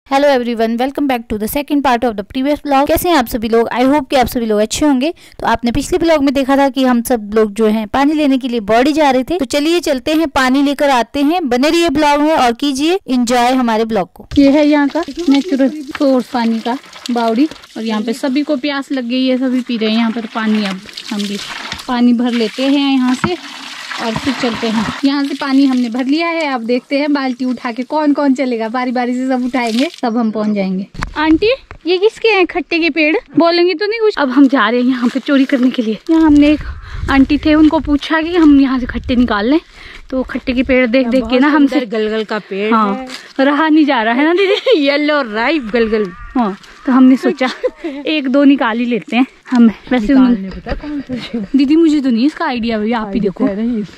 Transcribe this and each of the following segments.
Hello everyone, welcome back to the second part of the previous blog. कैसे हैं आप सभी लोग? आई होप कि आप सभी लोग अच्छे होंगे। तो आपने पिछले ब्लॉग में देखा था कि हम सब लोग जो हैं पानी लेने के लिए बॉडी जा रहे थे। तो चलिए चलते हैं, पानी लेकर आते हैं। बने रहिए ब्लॉग में और कीजिए एंजॉय हमारे ब्लॉग को। ये है यहाँ का नेचुरल सोर्स पानी का बावड़ी, और यहाँ पे सभी को प्यास लग गई है, सभी पी रहे हैं यहाँ पर पानी। अब हम भी पानी भर लेते हैं यहाँ से और फिर चलते हैं। यहाँ से पानी हमने भर लिया है। अब देखते हैं बाल्टी उठा के कौन कौन चलेगा। बारी बारी से सब उठाएंगे, तब हम पहुँच जाएंगे। आंटी, ये किसके हैं खट्टे के पेड़? बोलेंगे तो नहीं कुछ? अब हम जा रहे हैं यहाँ पे चोरी करने के लिए। यहाँ हमने एक आंटी थे, उनको पूछा कि हम यहाँ से खट्टे निकाल लें, तो खट्टे के पेड़ देख देख के ना हमसे गलगल का पेड़ रहा नहीं जा रहा है ना दीदी। येलो राइप गलगल। हाँ, तो हमने सोचा एक दो निकाल ही लेते हैं हम। वैसे दीदी मुझे तो नहीं इसका आइडिया, भैया आप ही देखो।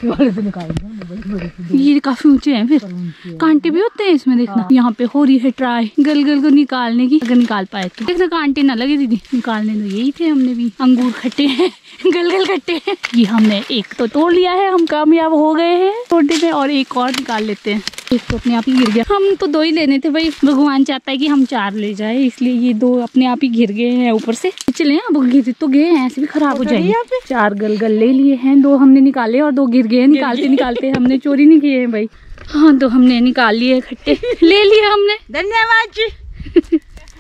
ये काफी ऊंचे हैं, फिर कांटे भी होते हैं इसमें। देखना यहाँ पे हो रही है ट्राई गलगल को निकालने की। अगर निकाल पाए तो देखना, कांटे ना लगे दीदी। निकालने तो यही थे। हमने भी अंगूर खट्टे हैं, गलगल खट्टे हैं। ये हमने एक तो तोड़ लिया है, हम कामयाब हो गए हैं तोड़ने में। और एक और निकाल लेते हैं। एक तो अपने आप ही गिर गया। हम तो दो ही लेने थे भाई, भगवान चाहता है कि हम 4 ले जाए, इसलिए ये 2 अपने आप ही गिर गए हैं ऊपर से। चले अब गिर तो गए हैं, ऐसे भी खराब हो जाएंगे। 4 गलगल ले लिए हैं, 2 हमने निकाले और 2 गिर गए। निकालते निकालते हमने चोरी नहीं किए हैं भाई। हाँ, 2 हमने निकाल लिए खट्टे, ले लिए हमने। धन्यवाद जी।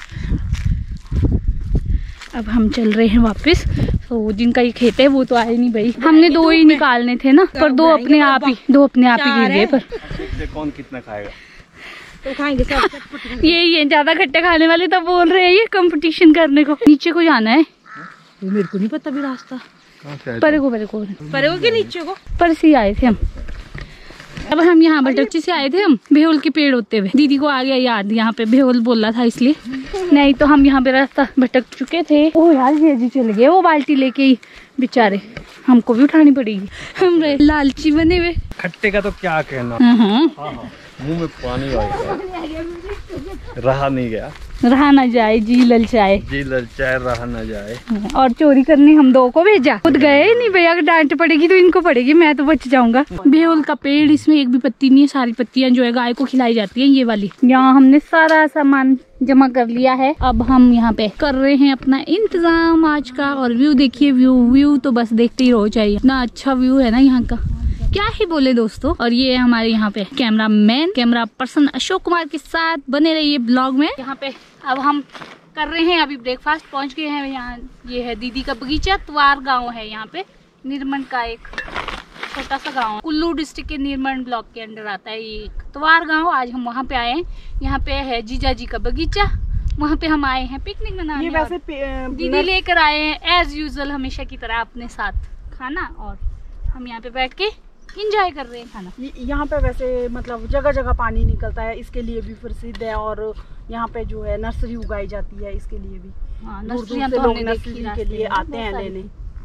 अब हम चल रहे हैं वापस। तो जिनका ये खेत है वो तो आए नहीं भाई। हमने 2 ही निकालने थे ना, पर 2 अपने आप ही गिर गए। पर कौन कितना खाएगा? तो खाएंगे सब। ये ज्यादा खट्टे खाने वाले तब बोल रहे हैं ये कंपटीशन करने को। नीचे को जाना है, मेरे को नहीं पता भी रास्ता। परे को के नीचे को पर से आए थे हम। अब हम यहाँ बटरची से आए थे, हम भेहुल के पेड़ होते हुए। दीदी को आ गया याद, यहाँ पे भेहुल बोला था इसलिए। नहीं तो हम यहाँ पे रास्ता भटक चुके थे। ओह यार, ये जी चले गए वो बाल्टी लेके ही बेचारे। हमको भी उठानी पड़ेगी, हम लालची बने हुए। खट्टे का तो क्या कहना। मुंह में पानी आ गया, रहा नहीं गया। रहा ना जाए, जी ललचाए रहा ना जाए। और चोरी करने हम 2 को भेजा, खुद गए नहीं भैया। अगर डांट पड़ेगी तो इनको पड़ेगी, मैं तो बच जाऊंगा। भेहुल का पेड़, इसमें एक भी पत्ती नहीं है। सारी पत्तियां जो है गाय को खिलाई जाती है, ये वाली। यहाँ हमने सारा सामान जमा कर लिया है। अब हम यहाँ पे कर रहे हैं अपना इंतजाम आज का। और व्यू देखिए, व्यू तो बस देखते ही रहो चाहिए। इतना अच्छा व्यू है ना यहाँ का, क्या ही बोले दोस्तों। और ये हमारे यहाँ पे कैमरा पर्सन अशोक कुमार के साथ बने रहिए ब्लॉग में। यहाँ पे अब हम कर रहे हैं, अभी ब्रेकफास्ट पहुँच गए हैं यहाँ। ये है दीदी का बगीचा। त्वार गाँव है यहाँ पे, निर्मंड का एक छोटा सा गाँव। कुल्लू डिस्ट्रिक्ट के निर्मंड ब्लॉक के अंडर आता है ये त्वार गाँव। आज हम वहाँ पे आए हैं। यहाँ पे है जीजा जी का बगीचा, वहाँ पे हम आए हैं पिकनिक मनाने। ये वैसे दीदी लेकर आए हैं एज यूजुअल, हमेशा की तरह अपने साथ खाना। और हम यहाँ पे बैठ के इंजॉय कर रहे हैं खाना। यहाँ पे वैसे मतलब जगह जगह पानी निकलता है, इसके लिए भी प्रसिद्ध है। और यहाँ पे जो है नर्सरी उगाई जाती है, इसके लिए भी दूर दूर से लोग नर्सरी के लिए आते हैं लेने।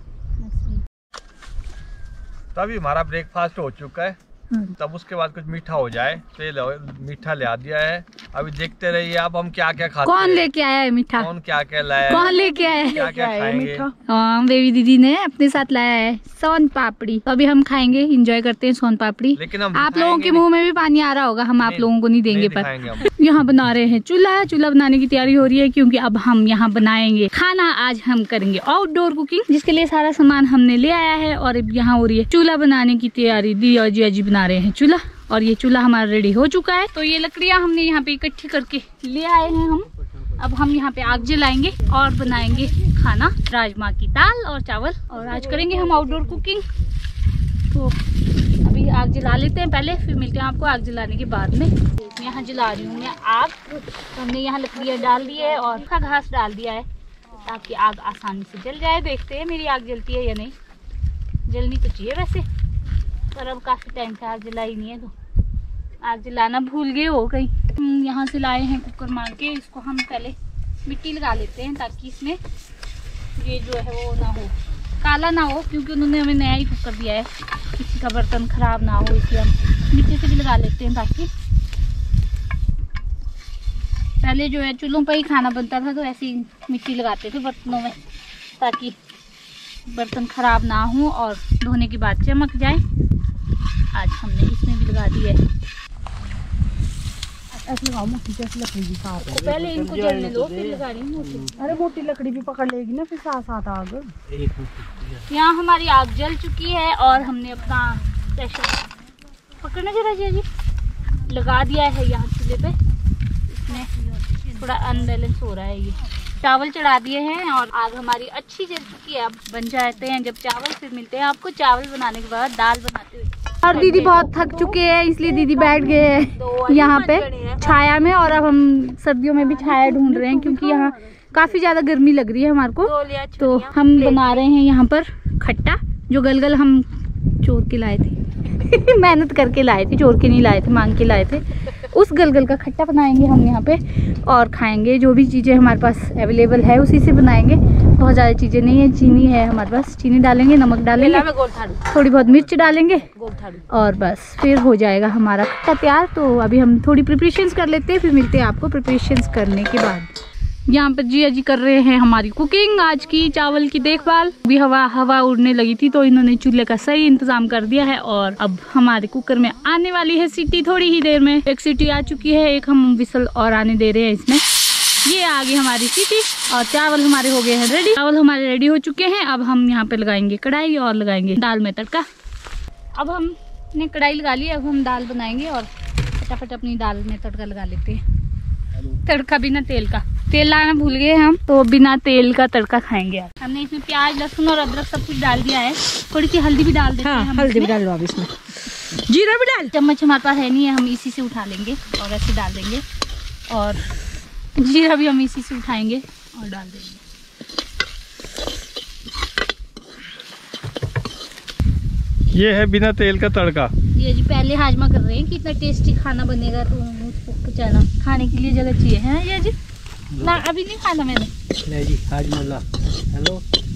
तभी हमारा ब्रेकफास्ट हो चुका है। तब उसके बाद कुछ मीठा हो जाए तो ये मीठा ले आ दिया है। अभी देखते रहिए अब हम क्या क्या खाते हैं। कौन लेके आया है मीठा? कौन क्या क्या लाया है? कौन लेके आया है? क्या क्या खाएंगे? हाँ, बेबी दीदी ने अपने साथ लाया है सोन पापड़ी। तो अभी हम खाएंगे, एंजॉय करते हैं सोन पापड़ी। लेकिन हम आप लोगों के मुंह में भी पानी आ रहा होगा, हम आप लोगों को नहीं देंगे। पर यहाँ बना रहे हैं चूल्हा बनाने की तैयारी हो रही है, क्योंकि अब हम यहाँ बनाएंगे खाना। आज हम करेंगे आउटडोर कुकिंग, जिसके लिए सारा सामान हमने ले आया है। और यहाँ हो रही है चूल्हा बनाने की तैयारी। दी और जिया जी बना रहे हैं चूल्हा, और ये चूल्हा हमारा रेडी हो चुका है। तो ये लकड़ियाँ हमने यहाँ पे इकट्ठी करके ले आए हैं हम। अब हम यहाँ पे आग जलाएंगे और बनाएंगे खाना, राजमा की दाल और चावल। और आज करेंगे हम आउटडोर कुकिंग। तो अभी आग जला लेते हैं पहले, फिर मिलते हैं आपको आग जलाने के बाद में। यहाँ जला रही हूँ मैं आग। तो हमने यहाँ लकड़ियाँ डाल दी है और सूखा घास डाल दिया है, ताकि आग आसानी से जल जाए। देखते हैं मेरी आग जलती है या नहीं। जलनी तो चाहिए वैसे, पर अब काफ़ी टाइम से आग जलाई नहीं है, तो आग जलाना भूल गए हो कहीं। यहाँ से लाए हैं कुकर मांग के। इसको हम पहले मिट्टी लगा लेते हैं, ताकि इसमें ये जो है वो ना हो, काला ना हो, क्योंकि उन्होंने हमें नया ही कुकर दिया है, किसी का बर्तन खराब ना हो, इसलिए हम मिट्टी से भी लगा लेते हैं। ताकि पहले जो है चूल्हों पर ही खाना बनता था, तो ऐसे ही मिट्टी लगाते थे बर्तनों में, ताकि बर्तन खराब ना हो और धोने के बाद चमक जाए। आज हमने इसमें भी लगा दिया है। ऐसे लगाओ मोटी जैसी लकड़ी भी साथ है। पहले इनको जलने दो फिर लगानी मोटी। अरे मोटी लकड़ी भी पकड़ लेगी ना फिर साथ साथ आग। यहाँ हमारी आग जल चुकी है और हमने अपना प्रेशर पकड़ना जरा जी लगा दिया है यहाँ चूल्हे पे। इसमें थोड़ा अनबैलेंस हो रहा है ये। चावल चढ़ा दिए हैं और आग हमारी अच्छी जल चुकी है। अब बन जाते हैं जब चावल, फिर मिलते हैं आपको चावल बनाने के बाद दाल बनाते हुए। और दीदी बहुत थक चुके हैं इसलिए दीदी बैठ गए हैं यहाँ पे छाया में। और अब हम सर्दियों में भी छाया ढूंढ रहे हैं क्योंकि यहाँ काफी ज्यादा गर्मी लग रही है हमारे को। तो हम बना रहे हैं यहाँ पर खट्टा, जो गलगल हम चोर के लाए थे मेहनत करके लाए थे, चोर के नहीं लाए थे, मांग के लाए थे। उस गलगल का खट्टा बनाएंगे हम यहाँ पे और खाएंगे। जो भी चीज़ें हमारे पास अवेलेबल है उसी से बनाएंगे। बहुत ज़्यादा चीज़ें नहीं है, चीनी है हमारे पास, चीनी डालेंगे, नमक डालेंगे, थोड़ी बहुत मिर्च डालेंगे और बस फिर हो जाएगा हमारा खट्टा तैयार। तो अभी हम थोड़ी प्रिपरेशंस कर लेते हैं, फिर मिलते हैं आपको प्रिपरेशंस करने के बाद। यहाँ पर जिया जी कर रहे हैं हमारी कुकिंग, आज की चावल की देखभाल। अभी हवा उड़ने लगी थी तो इन्होंने चूल्हे का सही इंतजाम कर दिया है और अब हमारे कुकर में आने वाली है सीटी थोड़ी ही देर में। एक सीटी आ चुकी है, एक हम विसल और आने दे रहे हैं इसमें। ये आ गई हमारी सीटी और चावल हमारे हो गए हैं रेडी। चावल हमारे रेडी हो चुके हैं। अब हम यहाँ पे लगाएंगे कढ़ाई और लगाएंगे दाल में तड़का। अब हमने कढ़ाई लगा ली, अब हम दाल बनाएंगे और फटाफट अपनी दाल में तड़का लगा लेते हैं। तड़का बिना तेल का, तेल लाना भूल गए हम, तो बिना तेल का तड़का खाएंगे आज। हमने इसमें प्याज, लहसुन और अदरक सब कुछ डाल दिया है। थोड़ी सी हल्दी भी डाल देते हैं हम, हल्दी भी डाल लो इसमें, जीरा भी डाल। चम्मच हमारे पास है नहीं है, हम इसी से उठा लेंगे और ऐसे डाल देंगे। और जीरा भी हम इसी से उठाएंगे और डाल देंगे। ये है बिना तेल का तड़का। ये जी पहले हाजमा कर रहे हैं कि इतना टेस्टी खाना बनेगा, तो उसको पचाना खाने के लिए जगह चाहिए है ना ये जी। ना अभी नहीं खाना मैंने, नहीं जी हाजमा। हेलो,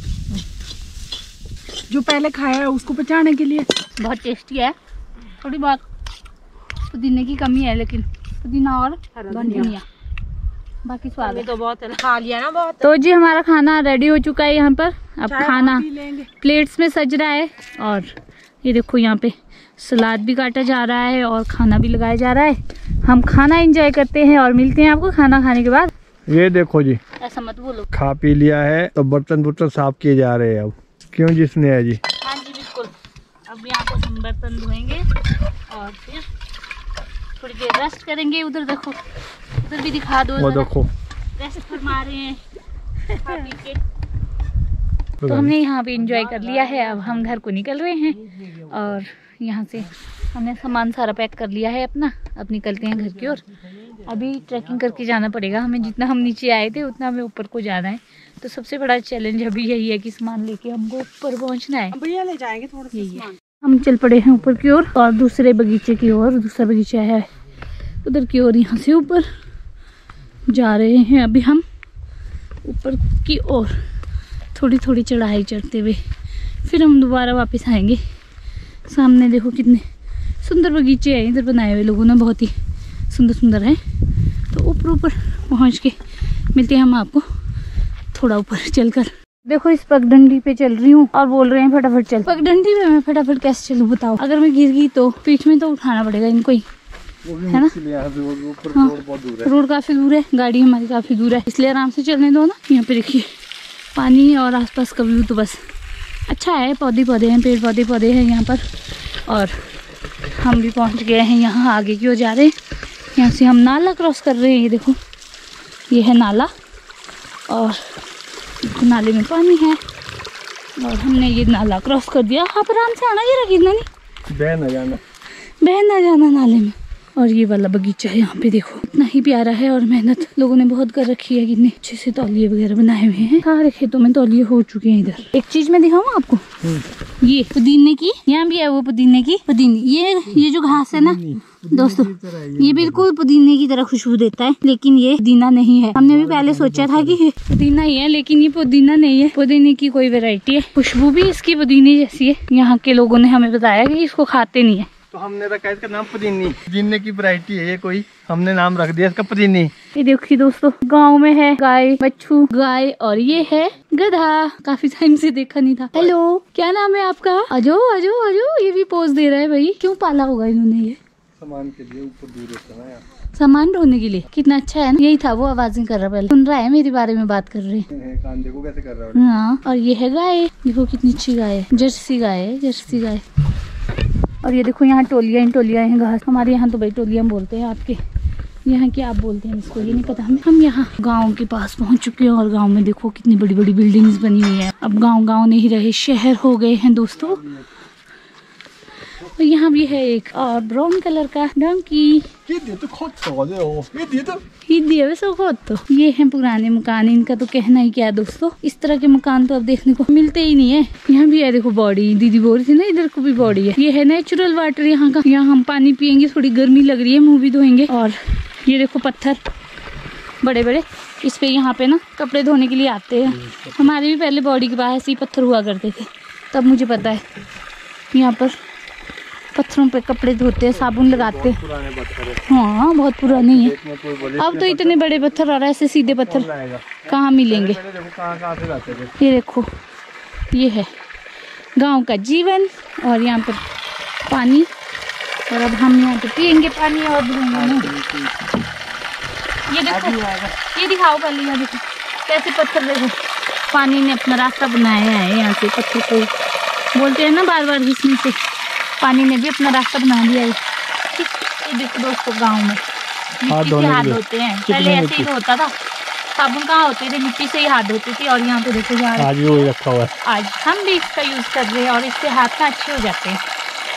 जो पहले खाया है उसको पचाने के लिए। बहुत टेस्टी है। थोड़ी बहुत पुदीने की कमी है, लेकिन पुदीना और धनिया बाकी स्वाद तो बहुत खा लिया ना बहुत। तो जी हमारा खाना रेडी हो चुका है यहाँ पर। अब खाना प्लेट्स में सज रहा है और ये देखो यहाँ पे सलाद भी काटा जा रहा है और खाना भी लगाया जा रहा है। हम खाना एंजॉय करते हैं और मिलते हैं आपको खाना खाने के बाद। ये देखो जी, ऐसा मत बोलो। खा पी लिया है तो बर्तन साफ किए जा रहे हैं अब। क्यों जिसने है जी? हाँ जी बिल्कुल। अब यहाँ पे हम बर्तन धोएंगे और फिर थोड़ी देर रेस्ट करेंगे। उधर देखो, उधर भी दिखा दो, वो देखो रेस्ट फरमा रहे हैं खा पी के। तो हमने यहाँ पे एंजॉय कर लिया है। अब हम घर को निकल रहे हैं और यहाँ से हमने सामान सारा पैक कर लिया है अपना। अब निकलते हैं घर की ओर। अभी ट्रैकिंग करके जाना पड़ेगा हमें। जितना हम नीचे आए थे उतना हमें ऊपर को जाना है। तो सबसे बड़ा चैलेंज अभी यही है कि सामान लेके हमको ऊपर पहुँचना है। भैया ले जाएंगे थोड़ा सा सामान। हम चल पड़े हैं ऊपर की ओर और दूसरे बगीचे की ओर। दूसरा बगीचा है उधर की ओर, यहाँ से ऊपर जा रहे हैं अभी हम ऊपर की ओर। थोड़ी थोड़ी चढ़ाई चढ़ते हुए फिर हम दोबारा वापस आएंगे। सामने देखो कितने सुंदर बगीचे हैं इधर बनाए हुए लोगों ने, बहुत ही सुंदर सुंदर है। तो ऊपर पहुंच के मिलते हैं हम आपको थोड़ा ऊपर चलकर। देखो इस पगडंडी पे चल रही हूँ और बोल रहे हैं फटाफट चल। पगडंडी पे मैं फटाफट कैसे चलूँ बताओ? अगर मैं गिर गई तो पीठ में तो उठाना पड़ेगा इनको ही, है ना। हाँ, रोड काफी दूर है, गाड़ी हमारी काफी दूर है, इसलिए आराम से चलने दो ना। यहाँ पे देखिए पानी और आसपास का व्यू तो बस अच्छा है। पौधे हैं, पेड़ पौधे हैं यहाँ पर। और हम भी पहुँच गए हैं यहाँ, आगे की ओर जा रहे हैं। यहाँ से हम नाला क्रॉस कर रहे हैं। ये देखो ये है नाला और नाले में पानी है और हमने ये नाला क्रॉस कर दिया। आप आराम से आना, ये गिरना नहीं, बह ना जाना नाले में। और ये वाला बगीचा है, यहाँ पे देखो इतना ही प्यारा है और मेहनत लोगों ने बहुत कर रखी है। कितने अच्छे से तौलिए वगैरह बनाए हुए हैं। सारे खेतों में तौलिए हो चुके हैं। इधर एक चीज मैं दिखाऊँ आपको, ये पुदीने की, यहाँ भी है वो पुदीने की। ये जो घास है ना दोस्तों, ये बिल्कुल पुदीने की तरह खुशबू देता है, लेकिन ये पुदीना नहीं है। हमने भी पहले सोचा था कि पुदीना ही है, लेकिन ये पुदीना नहीं है। पुदीने की कोई वैरायटी है, खुशबू भी इसकी पुदीने जैसी है। यहाँ के लोगों ने हमें बताया कि इसको खाते नहीं है, तो हमने रखा इसका नाम पुदीने की वैरायटी है ये कोई, हमने नाम रख दिया इसका पुदीनी। ये देखिए दोस्तों, गांव में है गाय, बच्चू, गाय और ये है गधा। काफी टाइम से देखा नहीं था। हेलो, क्या नाम है आपका? आजो आजो आजो। ये भी पोज दे रहा है भाई। क्यों पाला होगा इन्होंने? ये सामान के लिए ऊपर दूर होता है ना यार। सामान ढोने के लिए। कितना अच्छा है ना। यही था वो आवाजें कर रहा, पहले सुन रहा है, मेरे बारे में बात कर रहे हैं। कान देखो कैसे कर रहा है। हाँ, और ये है गाय, देखो कितनी अच्छी गाय है, जर्सी गाय है, जर्सी गाय। और ये देखो यहाँ टोलियाँ हैं घास। हमारे यहाँ तो भाई टोलियाँ बोलते हैं, आपके यहाँ क्या आप बोलते हैं इसको ये नहीं पता हमें। हम यहाँ गांव के पास पहुँच चुके हैं और गांव में देखो कितनी बड़ी बड़ी बिल्डिंग्स बनी हुई है। अब गांव नहीं रहे, शहर हो गए हैं दोस्तों। और यहाँ भी है एक और ब्राउन कलर का डंकी। ये है पुराने मकान, इनका तो कहना ही क्या है दोस्तों। इस तरह के मकान तो अब देखने को मिलते ही नहीं है। यहाँ भी है देखो बॉडी, दीदी बोल रही थी ना इधर को भी बॉडी है। ये है नेचुरल वाटर यहाँ का। यहाँ हम पानी पियेंगे, थोड़ी गर्मी लग रही है, मुँह भी धोएंगे। और ये देखो पत्थर बड़े बड़े, इस पे यहाँ पे ना कपड़े धोने के लिए आते हैं। हमारे भी पहले बॉडी के पास ऐसे ही पत्थर हुआ करते थे, तब मुझे पता है। यहाँ पर पत्थरों पे कपड़े धोते हैं, साबुन लगाते हैं। हाँ बहुत पुराने हैं। अब तो इतने बड़े पत्थर और ऐसे सीधे पत्थर कहाँ मिलेंगे। ये देखो, ये है गांव का जीवन। और यहाँ पर पानी, और अब हम यहाँ पे पियेंगे पानी और ये देखो, ये दिखाओ पहले, यहाँ देखो कैसे पत्थर, देखो पानी ने अपना रास्ता बनाया है। यहाँ से पत्थर को बोलते हैं ना बार बार घिसने से, पानी ने भी अपना रास्ता बना दिया है। ये देखो दोस्तों, गांव में मिट्टी से हाथ धोते हैं, पहले ऐसे ही होता था। साबुन कहाँ होते थे, मिट्टी से ही हाथ धोते थे। और यहाँ पे देखो आज भी वही रखा हुआ है। आज हम भी इसका यूज कर रहे हैं और इससे हाथ ना अच्छे हो जाते हैं।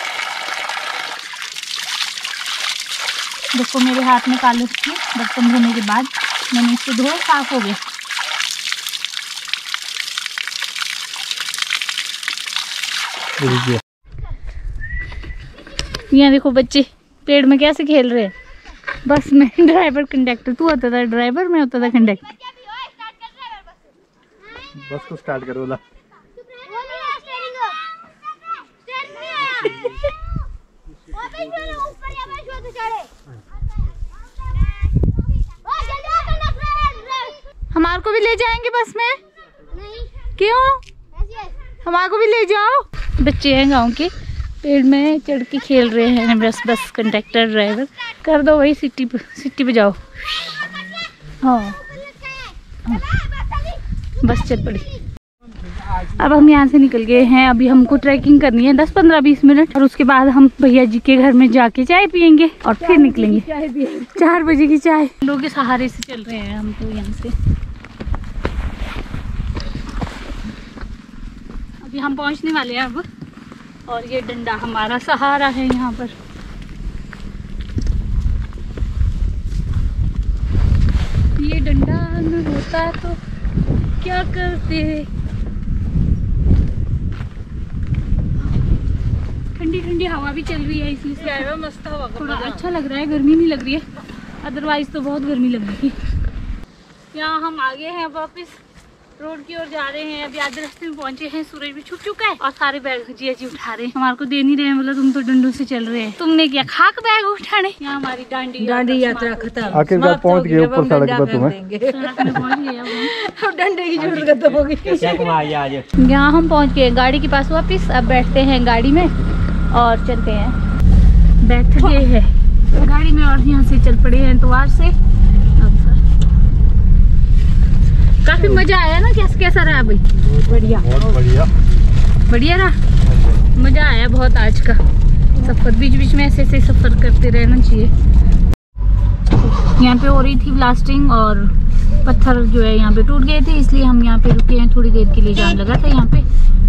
देखो मेरे हाथ में काले थे, बर्तन धोने के बाद मैंने इससे धोए, साफ हो गए। यहाँ देखो बच्चे पेड़ में कैसे खेल रहे हैं। बस में ड्राइवर कंडक्टर, तू होता था ड्राइवर, मैं होता था कंडक्टर। बस को स्टार्ट करो ला। हमारे को भी ले जाएंगे बस में? नहीं। क्यों? हमारे को भी ले जाओ। बच्चे हैं गांव के, पेड़ में चढ़ के खेल रहे हैं। बस कंडक्टर ड्राइवर कर दो भाई, सिटी पे जाओ। हाँ बस चल पड़ी। अब हम यहाँ से निकल गए हैं। अभी हमको ट्रैकिंग करनी है 10-15-20 मिनट, और उसके बाद हम भैया जी के घर में जाके चाय पियेंगे और फिर निकलेंगे। 4 बजे की चाय। लोगों के सहारे से चल रहे हैं हम तो यहाँ से। अभी हम पहुँचने वाले हैं अब, और ये डंडा हमारा सहारा है यहाँ पर। ये डंडा न होता तो क्या करते। ठंडी ठंडी हवा भी चल रही है, इसलिए मस्त हवा, थोड़ा अच्छा लग रहा है, गर्मी नहीं लग रही है। अदरवाइज तो बहुत गर्मी लग रही है। यहाँ हम आगे हैं, वापस रोड की ओर जा रहे हैं। अभी आधे रास्ते में पहुंचे हैं, सूरज भी छुप चुका है और सारे बैग जी उठा रहे हैं। हमारे को दे नहीं रहे हैं, बोला तुम तो डंडों से चल रहे हैं, तुमने क्या खाक बैग उठाने। यहाँ हमारी डांडी यात्रा खत्म, आखिरकार पहुंच गए ऊपर सड़क पर। तुम्हें डंडे की जरूरत होगी। यहाँ हम पहुँच गए गाड़ी के पास वापिस। अब बैठते हैं गाड़ी में और चलते हैं। बैठ गए हैं गाड़ी में और यहाँ से चल पड़े हैं द्वार से। काफी मजा आया ना, कैसा रहा भाई? बढ़िया, बहुत बढ़िया रहा। मजा आया बहुत आज का सफर। बीच बीच में ऐसे सफर करते रहना चाहिए। यहाँ पे हो रही थी ब्लास्टिंग और पत्थर जो है यहाँ पे टूट गए थे, इसलिए हम यहाँ पे रुके हैं थोड़ी देर के लिए। जाम लगा था यहाँ पे,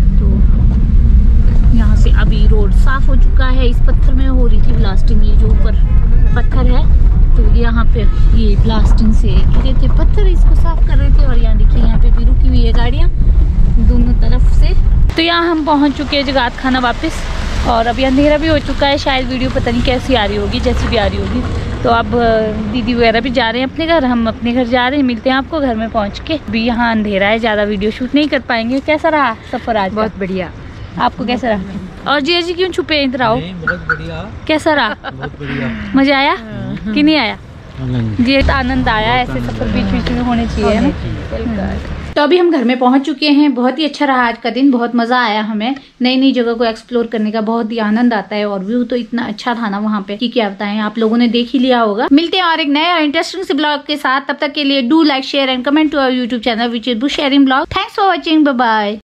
तो यहाँ से अभी रोड साफ हो चुका है। इस पत्थर में हो रही थी ब्लास्टिंग। ये जो ऊपर पत्थर है, तो यहाँ पे ये ब्लास्टिंग से गिरे थे पत्थर, इसको साफ कर रहे थे। और यहाँ देखिए यहाँ पे भी रुकी हुई है गाड़ियाँ दोनों तरफ से। तो यहाँ हम पहुँच चुके हैं जगात खाना वापस, और अभी अंधेरा भी हो चुका है। शायद वीडियो पता नहीं कैसी आ रही होगी, जैसी भी आ रही होगी। तो अब दीदी वगैरह भी जा रहे हैं अपने घर, हम अपने घर जा रहे हैं। मिलते हैं आपको घर में पहुँच के। अभी यहाँ अंधेरा है, ज़्यादा वीडियो शूट नहीं कर पाएंगे। कैसा रहा सफ़र आज? बहुत बढ़िया। आपको कैसा रहा? और जी क्यों छुपे, इधर आओ। बहुत बढ़िया। कैसा रहा? बहुत बढ़िया। मजा आया कि नहीं आया? जी आनंद आया। ऐसे सफर बीच बीच में होने चाहिए, है ना? तो अभी हम घर में पहुंच चुके हैं। बहुत ही अच्छा रहा आज का दिन, बहुत मजा आया हमें। नई नई जगह को एक्सप्लोर करने का बहुत ही आनंद आता है और व्यू तो इतना अच्छा था ना वहाँ पे कि क्या बताएं, आप लोगों ने देख ही लिया होगा। मिलते हैं और एक नए और इंटरेस्टिंग से ब्लॉग के साथ। तब तक के लिए do like share and comment to our YouTube channel which is Bush sharing blog. Thanks for watching, bye bye.